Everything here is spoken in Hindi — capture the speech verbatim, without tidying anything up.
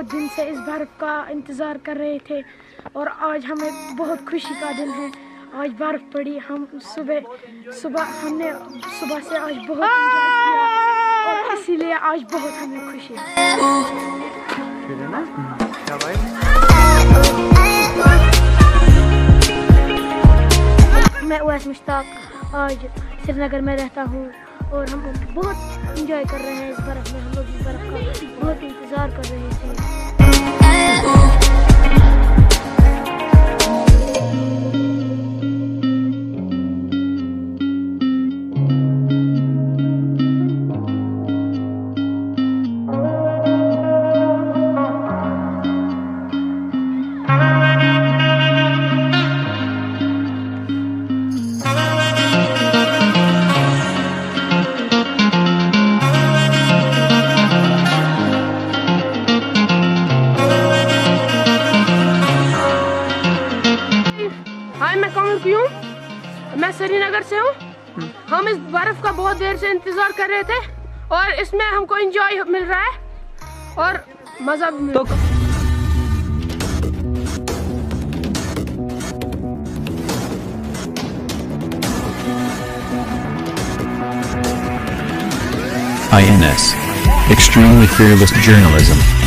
बहुत दिन से इस बर्फ़ का इंतज़ार कर रहे थे और आज हमें बहुत खुशी का दिन है। आज बर्फ़ पड़ी, हम सुबह सुबह हमने सुबह से आज बहुत इंजॉय किया और इसीलिए आज बहुत हमें खुशी है। मैं उवैस मुश्ताक आज श्रीनगर में रहता हूँ और हम बहुत इंजॉय कर रहे हैं इस बर्फ़ में। हम लोग इस बर्फ़ का बहुत इंतज़ार कर रहे थे। मैं श्रीनगर से हूँ। हम इस बर्फ का बहुत देर से इंतजार कर रहे थे और इसमें हमको एंजॉय मिल रहा है और मजा भी मिल रहा है। I N S Extremely Fearless Journalism.